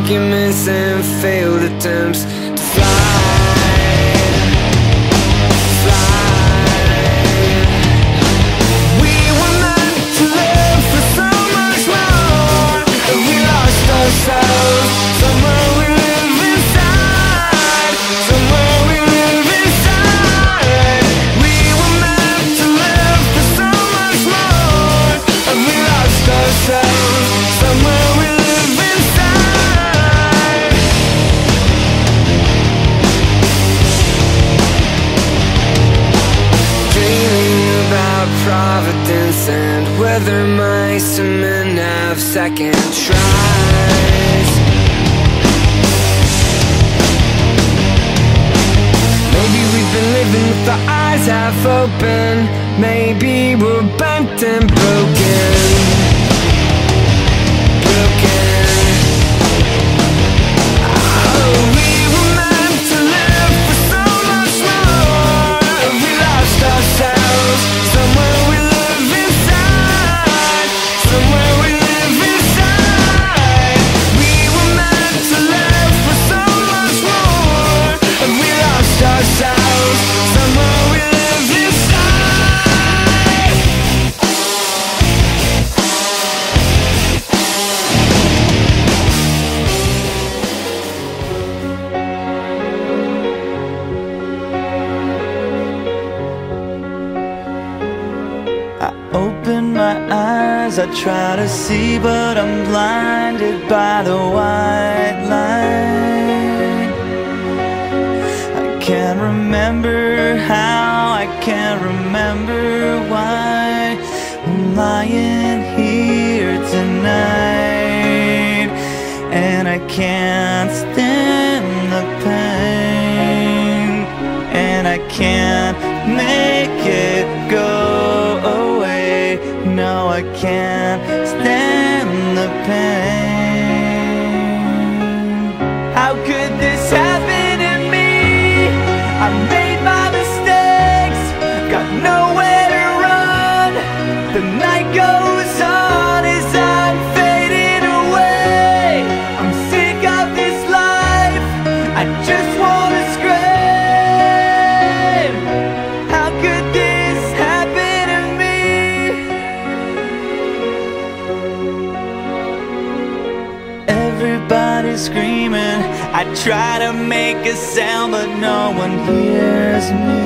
arguments and failed attempts to fly. We were meant to live for so much more, and we lost ourselves. Somewhere we live inside, somewhere we live inside. We were meant to live for so much more, and we lost ourselves. Somewhere we live inside. Dreaming about Providence and whether mice and men have second tries. Maybe we've been living with our eyes half open. Maybe we're bent and broken. Open my eyes, I try to see, but I'm blinded by the white light. I can't remember how, I can't remember why I'm lying here tonight, and I can't stand the pain, and I can't make it go away. No, I can't stand the pain. How could this happen to me? I made my mistakes, got nowhere to run. The night goes on as I'm fading away. I'm sick of this life, I just wanna scream. How could this happen to me? Everybody's screaming, I try to make a sound, but no one hears me.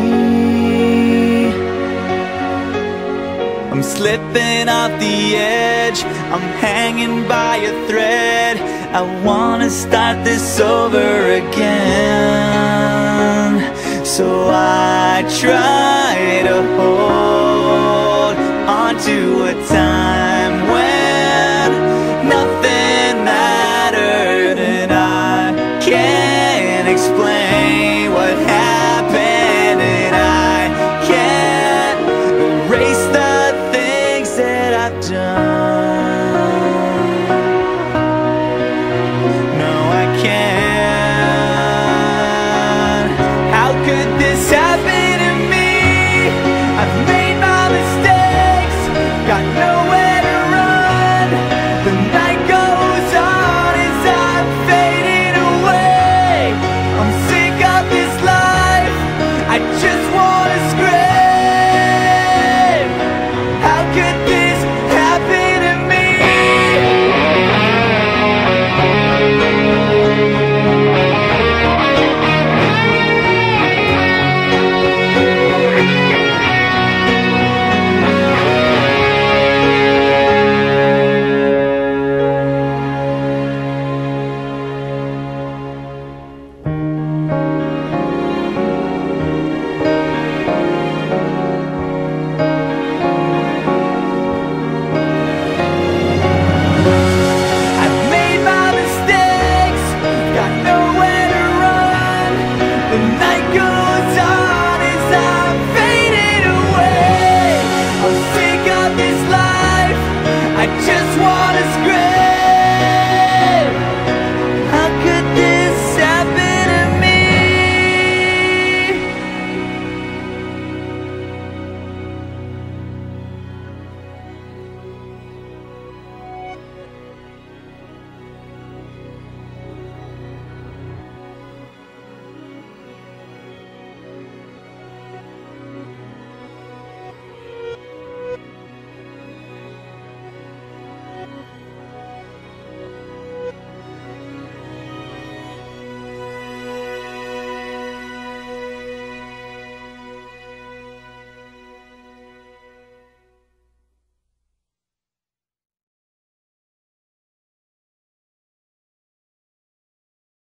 I'm slipping off the edge, I'm hanging by a thread. I wanna start this over again, so I try to hold on to a time when nothing mattered, and I can't explain what happened, and I can't erase the things that I've done. No, I can't. How could this happen to me? I've made my mistakes, got nowhere to run. The night goes on as I'm fading away. I'm sick of this life, I just wanna scream. How could this happen to me? I've made my mistakes, got nowhere to run. The night goes on as I'm fading away. I'm sick of this life, I just wanna scream.